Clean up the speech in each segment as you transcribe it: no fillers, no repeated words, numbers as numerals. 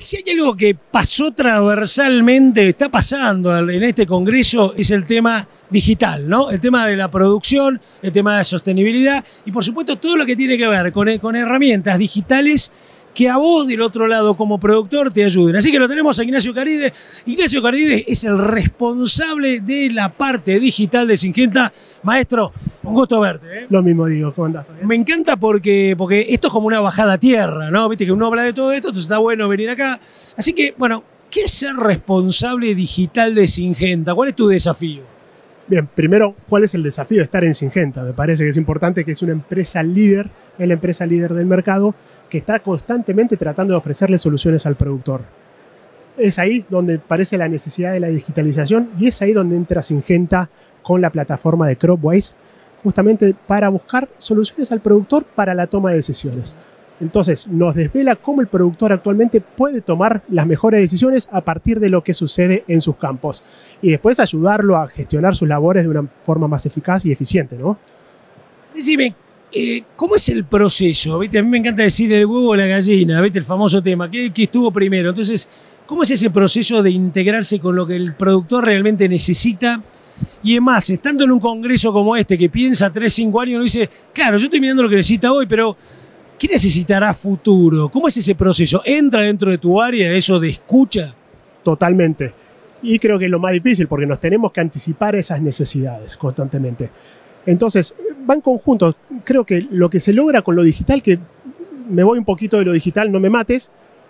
Si hay algo que pasó transversalmente, está pasando en este congreso, es el tema digital, ¿no? El tema de la producción, el tema de sostenibilidad y por supuesto todo lo que tiene que ver con herramientas digitales que a vos del otro lado como productor te ayuden. Así que lo tenemos a Ignacio Caride. Ignacio Caride es el responsable de la parte digital de Syngenta. Maestro, un gusto verte, ¿eh? Lo mismo digo, ¿cómo andás? Me encanta porque esto es como una bajada a tierra, ¿no? Viste que uno habla de todo esto, entonces está bueno venir acá. Así que, bueno, ¿qué es ser responsable digital de Syngenta? ¿Cuál es tu desafío? Bien, primero, ¿cuál es el desafío de estar en Syngenta? Me parece que es importante que es una empresa líder, es la empresa líder del mercado, que está constantemente tratando de ofrecerle soluciones al productor. Es ahí donde parece la necesidad de la digitalización y es ahí donde entra Syngenta con la plataforma de Cropwise, justamente para buscar soluciones al productor para la toma de decisiones. Entonces, nos desvela cómo el productor actualmente puede tomar las mejores decisiones a partir de lo que sucede en sus campos. Y después ayudarlo a gestionar sus labores de una forma más eficaz y eficiente, ¿no? Decime, ¿cómo es el proceso? ¿Viste? A mí me encanta decir el huevo o la gallina, ¿viste? El famoso tema, ¿qué estuvo primero? Entonces, ¿cómo es ese proceso de integrarse con lo que el productor realmente necesita? Y además, estando en un congreso como este que piensa 3, 5 años, uno dice, claro, yo estoy mirando lo que necesita hoy, pero ¿qué necesitará a futuro? ¿Cómo es ese proceso? ¿Entra dentro de tu área eso de escucha? Totalmente. Y creo que es lo más difícil porque nos tenemos que anticipar esas necesidades constantemente. Entonces, van conjuntos. Creo que lo que se logra con lo digital, que me voy un poquito de lo digital, no me mates,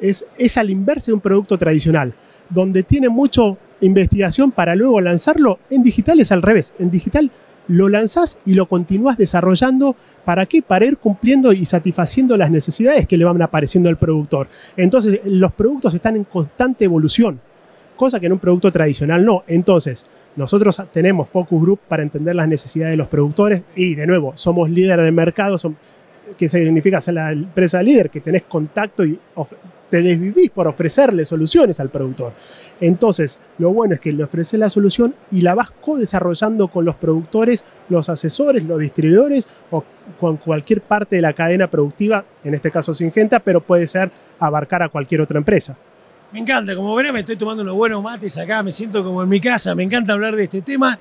es al inverso de un producto tradicional, donde tiene mucha investigación para luego lanzarlo. En digital es al revés. En digital lo lanzás y lo continúas desarrollando. ¿Para qué? Para ir cumpliendo y satisfaciendo las necesidades que le van apareciendo al productor. Entonces, los productos están en constante evolución, cosa que en un producto tradicional no. Entonces, nosotros tenemos focus group para entender las necesidades de los productores y, de nuevo, somos líder de mercado, que significa ser la empresa líder, que tenés contacto y te desvivís por ofrecerle soluciones al productor. Entonces, lo bueno es que le ofreces la solución y la vas co-desarrollando con los productores, los asesores, los distribuidores o con cualquier parte de la cadena productiva, en este caso Syngenta, pero puede ser abarcar a cualquier otra empresa. Me encanta, como verás me estoy tomando unos buenos mates acá, me siento como en mi casa, me encanta hablar de este tema.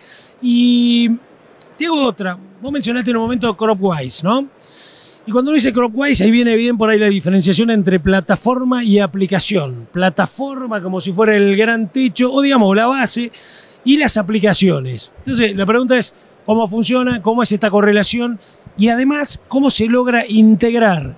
Y te hago otra, vos mencionaste en un momento Cropwise, ¿no? Y cuando uno dice Cropwise, ahí viene bien por ahí la diferenciación entre plataforma y aplicación. Plataforma como si fuera el gran techo, o digamos la base, y las aplicaciones. Entonces, la pregunta es, ¿cómo funciona? ¿Cómo es esta correlación? Y además, ¿cómo se logra integrar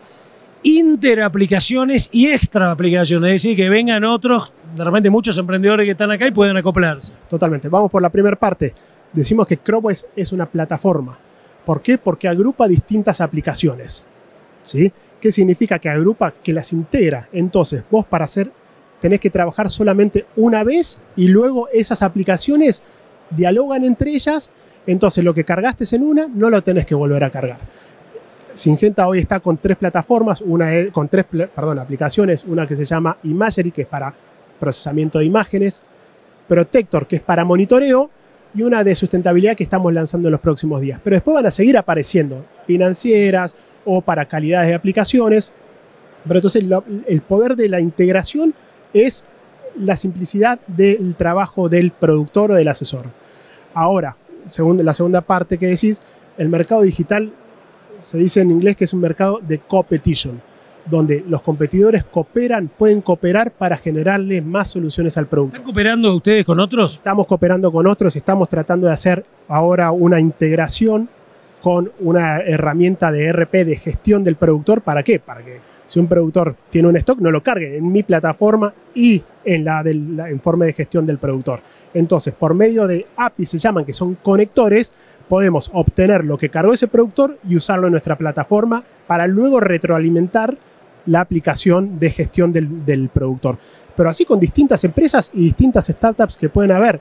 interaplicaciones y extra aplicaciones? Es decir, que vengan otros, de repente muchos emprendedores que están acá y puedan acoplarse. Totalmente. Vamos por la primera parte. Decimos que Cropwise es una plataforma. ¿Por qué? Porque agrupa distintas aplicaciones, ¿sí? ¿Qué significa que agrupa? Que las integra. Entonces, vos para hacer tenés que trabajar solamente una vez y luego esas aplicaciones dialogan entre ellas. Entonces, lo que cargaste en una, no lo tenés que volver a cargar. Syngenta hoy está con 3 plataformas, con 3 aplicaciones, una que se llama Imagery, que es para procesamiento de imágenes, Protector, que es para monitoreo, y una de sustentabilidad que estamos lanzando en los próximos días. Pero después van a seguir apareciendo financieras o para calidades de aplicaciones. Pero entonces el poder de la integración es la simplicidad del trabajo del productor o del asesor. Ahora, la segunda parte que decís, el mercado digital se dice en inglés que es un mercado de competition, donde los competidores pueden cooperar para generarle más soluciones al producto. ¿Están cooperando ustedes con otros? Estamos cooperando con otros, estamos tratando de hacer ahora una integración con una herramienta de ERP de gestión del productor. ¿Para qué? Para que si un productor tiene un stock, no lo cargue en mi plataforma y en la del informe de gestión del productor. Entonces, por medio de APIs se llaman, que son conectores, podemos obtener lo que cargó ese productor y usarlo en nuestra plataforma para luego retroalimentar la aplicación de gestión del productor. Pero así con distintas empresas y distintas startups que pueden haber.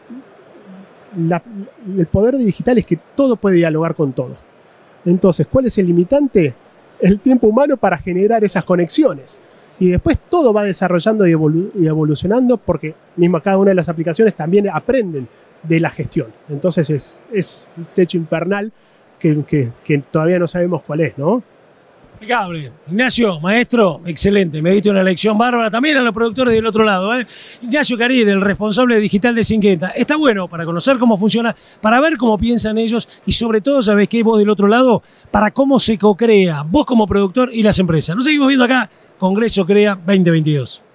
El poder de digital es que todo puede dialogar con todo. Entonces, ¿cuál es el limitante? El tiempo humano para generar esas conexiones. Y después todo va desarrollando y evolucionando porque mismo cada una de las aplicaciones también aprenden de la gestión. Entonces es un techo infernal que todavía no sabemos cuál es, ¿no? Impecable. Ignacio, maestro, excelente. Me diste una lección bárbara. También a los productores del otro lado. Ignacio Caride, el responsable digital de Syngenta. Está bueno para conocer cómo funciona, para ver cómo piensan ellos y sobre todo, ¿sabés qué? Vos del otro lado, para cómo se co-crea, vos como productor y las empresas. Nos seguimos viendo acá, Congreso Crea 2022.